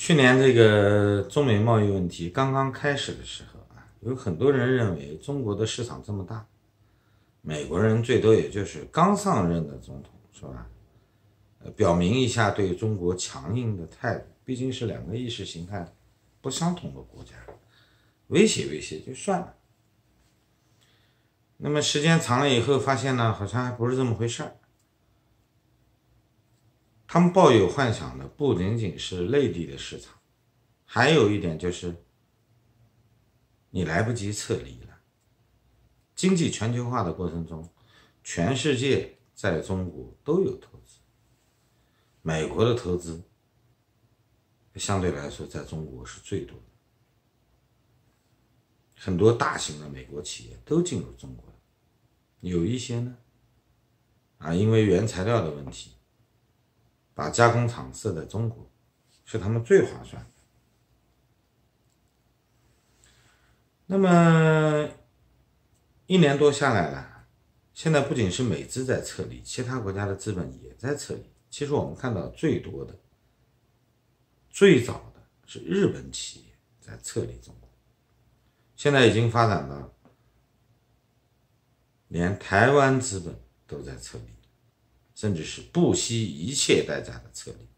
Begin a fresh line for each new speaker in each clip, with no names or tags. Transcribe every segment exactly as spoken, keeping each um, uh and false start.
去年这个中美贸易问题刚刚开始的时候啊，有很多人认为中国的市场这么大，美国人最多也就是刚上任的总统，是吧？呃，表明一下对中国强硬的态度，毕竟是两个意识形态不相同的国家，威胁威胁就算了。那么时间长了以后，发现呢，好像还不是这么回事儿。他们抱有幻想的不仅仅是内地的市场，还有一点就是你来不及撤离了。经济全球化的过程中，全世界在中国都有投资，美国的投资相对来说在中国是最多的，很多大型的美国企业都进入中国了，有一些呢，啊，因为原材料的问题，把加工厂设在中国，是他们最划算的。那么一年多下来了，现在不仅是美资在撤离，其他国家的资本也在撤离。其实我们看到最多的、最早的是日本企业在撤离中国，现在已经发展到连台湾资本都在撤离，甚至是不惜一切代价的撤离。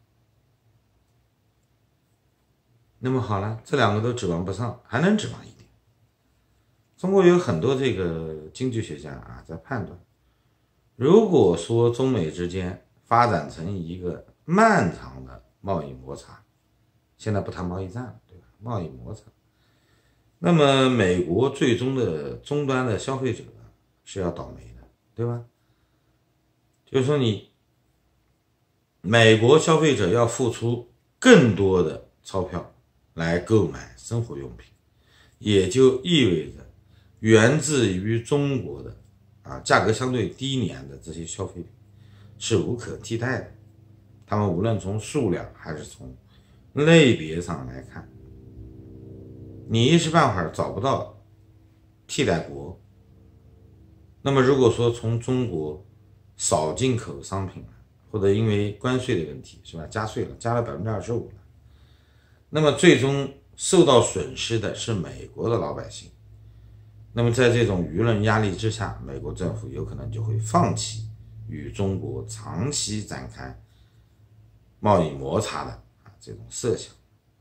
那么好了，这两个都指望不上，还能指望一点。中国有很多这个经济学家啊在判断，如果说中美之间发展成一个漫长的贸易摩擦，现在不谈贸易战，对吧？贸易摩擦，那么美国最终的终端的消费者是要倒霉的，对吧？就是说你美国消费者要付出更多的钞票来购买生活用品，也就意味着源自于中国的啊价格相对低廉的这些消费品是无可替代的。他们无论从数量还是从类别上来看，你一时半会儿找不到替代国。那么如果说从中国少进口商品了，或者因为关税的问题，是吧？加税了，加了 百分之二十五 了，那么最终受到损失的是美国的老百姓。那么在这种舆论压力之下，美国政府有可能就会放弃与中国长期展开贸易摩擦的啊这种设想。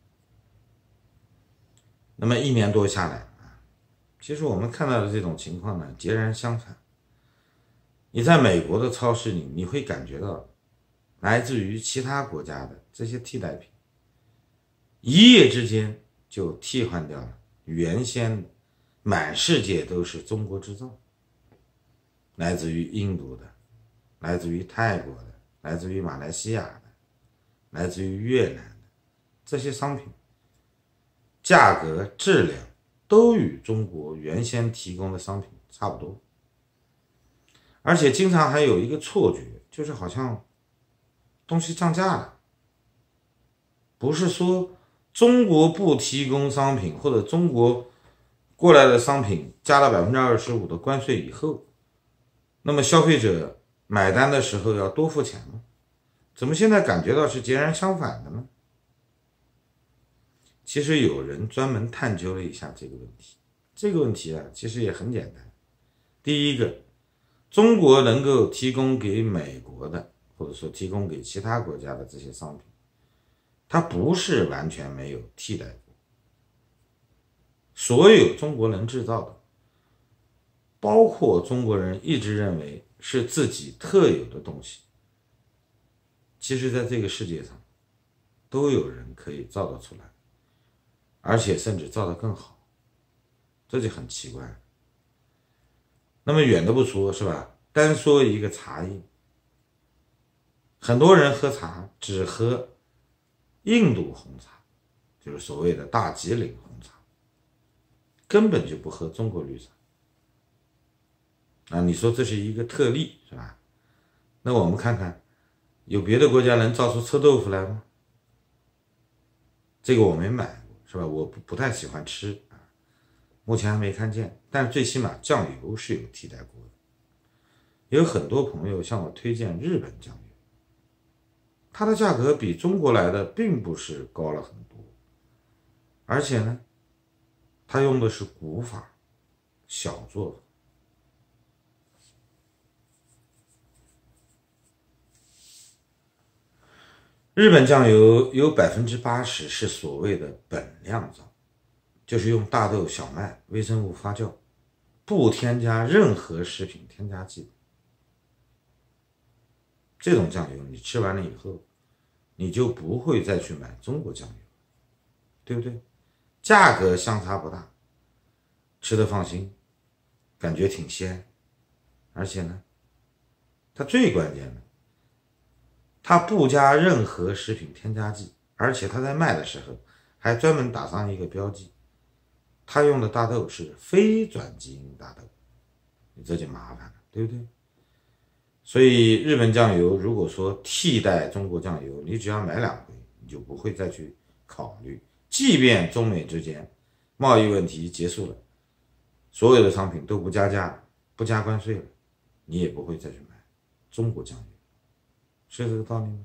那么一年多下来啊，其实我们看到的这种情况呢，截然相反。你在美国的超市里，你会感觉到来自于其他国家的这些替代品，一夜之间就替换掉了原先的满世界都是中国制造，来自于印度的，来自于泰国的，来自于马来西亚的，来自于越南的，这些商品价格质量都与中国原先提供的商品差不多。而且经常还有一个错觉，就是好像东西降价了，不是说中国不提供商品，或者中国过来的商品加了 百分之二十五 的关税以后，那么消费者买单的时候要多付钱吗？怎么现在感觉到是截然相反的呢？其实有人专门探究了一下这个问题，这个问题啊，其实也很简单。第一个，中国能够提供给美国的，或者说提供给其他国家的这些商品，它不是完全没有替代国。所有中国能制造的，包括中国人一直认为是自己特有的东西，其实在这个世界上都有人可以造得出来，而且甚至造得更好，这就很奇怪。那么远的不说，是吧？单说一个茶叶，很多人喝茶只喝印度红茶，就是所谓的大吉岭红茶，根本就不喝中国绿茶。啊，你说这是一个特例，是吧？那我们看看，有别的国家能造出臭豆腐来吗？这个我没买过，是吧？我不不太喜欢吃啊，目前还没看见。但是最起码酱油是有替代过的。有很多朋友向我推荐日本酱油，它的价格比中国来的并不是高了很多， 而且呢，他用的是古法小作坊。日本酱油有 百分之八十 是所谓的本酿造，就是用大豆、小麦、微生物发酵，不添加任何食品添加剂。这种酱油你吃完了以后，你就不会再去买中国酱油，对不对？价格相差不大，吃得放心，感觉挺鲜，而且呢，它最关键的，它不加任何食品添加剂，而且它在卖的时候还专门打上一个标记，它用的大豆是非转基因大豆，你这就麻烦了，对不对？所以日本酱油如果说替代中国酱油，你只要买两回，你就不会再去考虑，即便中美之间贸易问题结束了，所有的商品都不加价不加关税了，你也不会再去买中国酱油，是这个道理吗？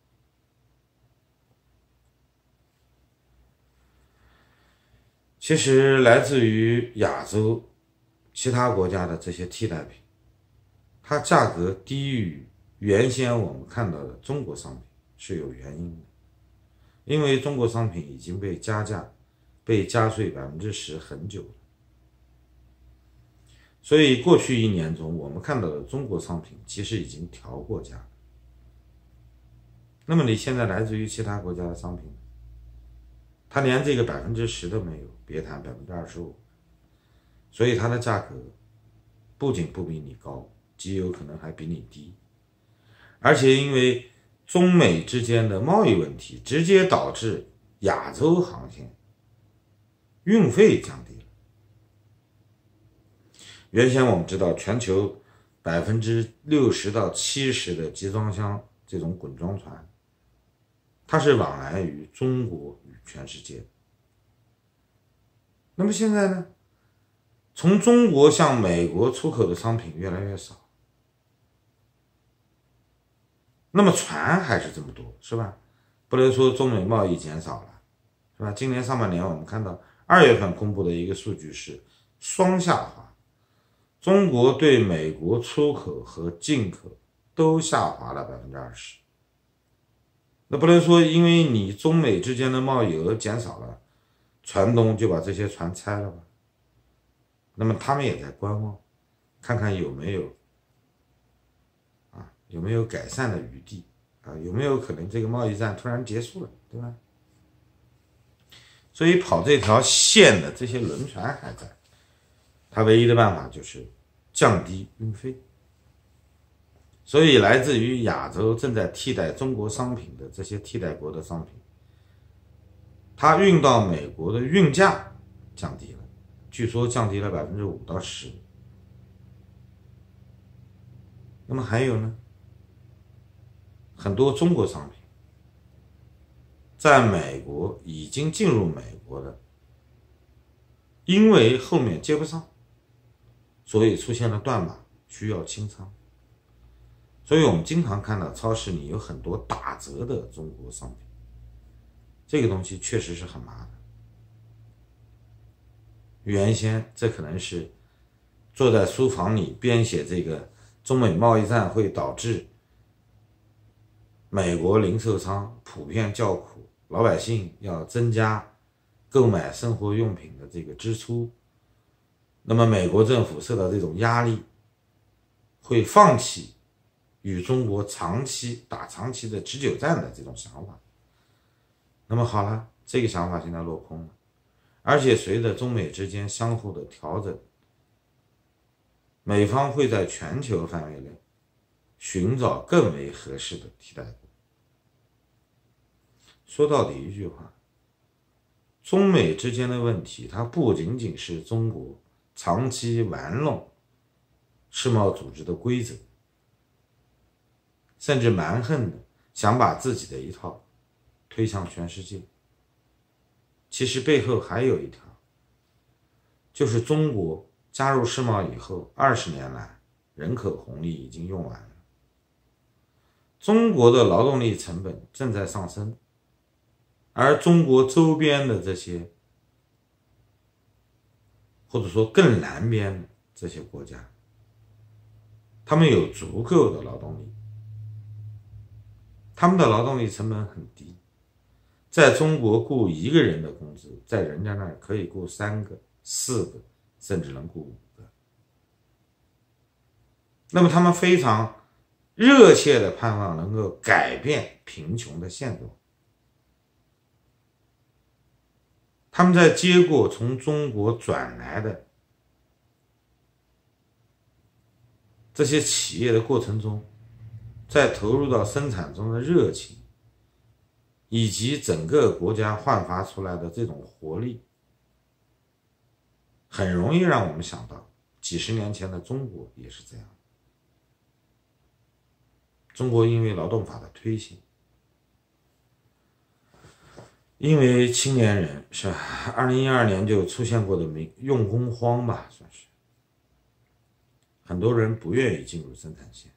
其实来自于亚洲其他国家的这些替代品，它价格低于原先我们看到的中国商品是有原因的，因为中国商品已经被加价被加税 百分之十 很久了，所以过去一年中我们看到的中国商品其实已经调过价。那么你现在来自于其他国家的商品，它连这个 百分之十 都没有，别谈 百分之二十五， 所以它的价格不仅不比你高，极有可能还比你低。而且因为中美之间的贸易问题，直接导致亚洲航线运费降低了。原先我们知道全球 百分之六十到七十 的集装箱这种滚装船，它是往来于中国与全世界。那么现在呢，从中国向美国出口的商品越来越少，那么船还是这么多，是吧？不能说中美贸易减少了，是吧？今年上半年我们看到二月份公布的一个数据是双下滑，中国对美国出口和进口都下滑了 百分之二十。 那不能说因为你中美之间的贸易额减少了，船东就把这些船拆了吧？那么他们也在观望，看看有没有啊有没有改善的余地啊，有没有可能这个贸易战突然结束了，对吧？所以跑这条线的这些轮船还在，它唯一的办法就是降低运费。所以来自于亚洲正在替代中国商品的这些替代国的商品，它运到美国的运价降低了，据说降低了 百分之五到十。 那么还有呢，很多中国商品在美国已经进入美国的，因为后面接不上，所以出现了断码，需要清仓。所以我们经常看到超市里有很多打折的中国商品，这个东西确实是很麻烦。原先这可能是坐在书房里编写这个中美贸易战会导致美国零售商普遍叫苦，老百姓要增加购买生活用品的这个支出，那么美国政府受到这种压力，会放弃与中国长期打长期的持久战的这种想法。那么好了，这个想法现在落空了，而且随着中美之间相互的调整，美方会在全球范围内寻找更为合适的替代国。说到底一句话，中美之间的问题，它不仅仅是中国长期玩弄世贸组织的规则，甚至蛮横的想把自己的一套推向全世界，其实背后还有一条，就是中国加入世贸以后二十年来人口红利已经用完了，中国的劳动力成本正在上升，而中国周边的这些或者说更南边的这些国家，他们有足够的劳动力，他们的劳动力成本很低，在中国雇一个人的工资，在人家那儿可以雇三个、四个，甚至能雇五个。那么他们非常热切的盼望能够改变贫穷的现状。他们在接过从中国转来的这些企业的过程中，在投入到生产中的热情，以及整个国家焕发出来的这种活力，很容易让我们想到几十年前的中国也是这样。中国因为劳动法的推行，因为青年人是吧，二零一二年就出现过的用工荒吧，算是很多人不愿意进入生产线，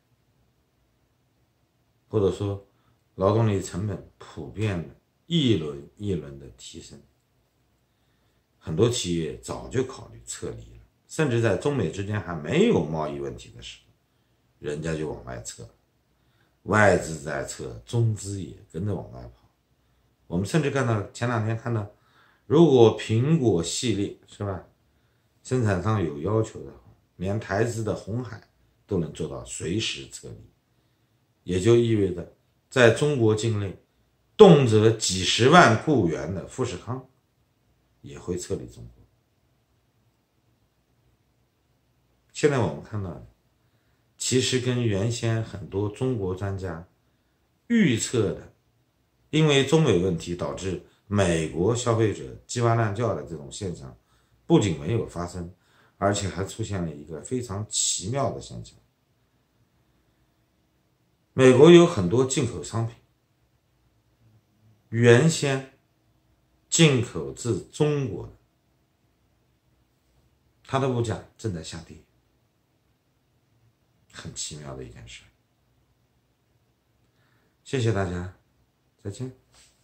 或者说劳动力成本普遍的一轮一轮的提升，很多企业早就考虑撤离了，甚至在中美之间还没有贸易问题的时候，人家就往外撤，外资在撤，中资也跟着往外跑。我们甚至看到前两天看到，如果苹果系列是吧，生产商有要求的话，连台资的鸿海都能做到随时撤离，也就意味着在中国境内动辄几十万雇员的富士康也会撤离中国。现在我们看到的其实跟原先很多中国专家预测的，因为中美问题导致美国消费者鸡娃乱叫的这种现象不仅没有发生，而且还出现了一个非常奇妙的现象。美国有很多进口商品，原先进口自中国的，它的物价正在下跌，很奇妙的一件事。谢谢大家，再见。